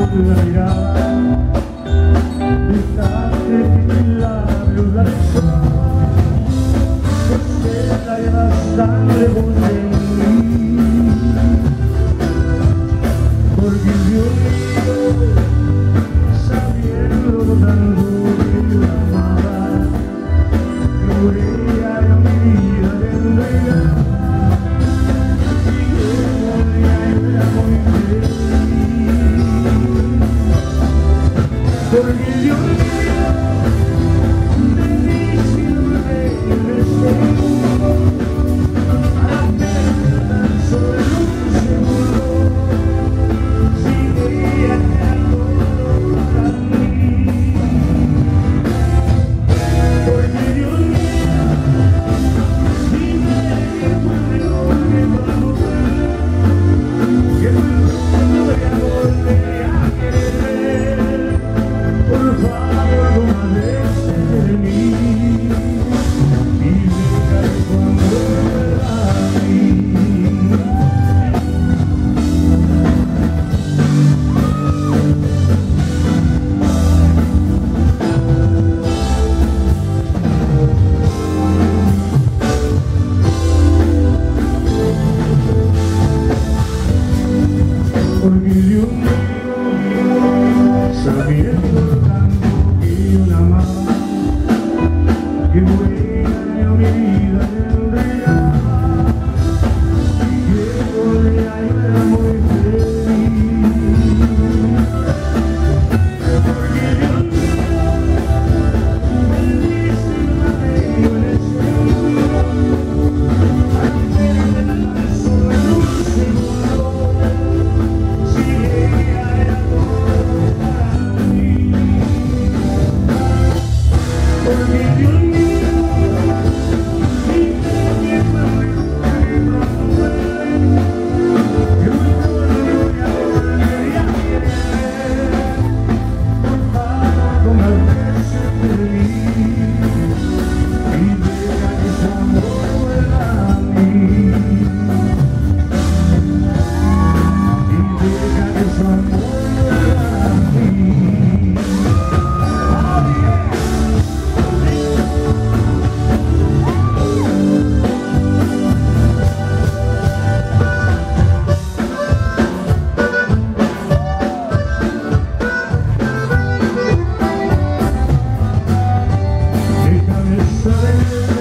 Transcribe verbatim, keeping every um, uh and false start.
la mirada, dejaste que mis labios la besaban, pues ella lleva sangre por mí, porque yo sabiendo tanto que yo la amaba, creía yo mi vida de entregar. Porque Dios mío, de mí sirve el segundo, para perder sobre un segundo, si ella te adoro para mí. Porque Dios mío, dime que fue mejor que cuando fue, que fue no voy a volver a querer. Por favor, no me dejes de mí y deja cuando vuelva a mí. Porque Dios mío, sabiendo tanto que yo la amaba, que buena yo mi vida le entregaba, y que con ella yo era muy feliz. Porque Dios mío, bendice la tengo en el segundo, al perder solo en un segundo, si ella era todo para mí. Porque Dios mío, dime que fue mejor que cuando fue, que mejor no voy a volver a querer. Por favor, no me dejes de mí y deja que ese amor vuelva a mí, y deja que ese amor vuelva a mí. Oh, yeah. Déjame saber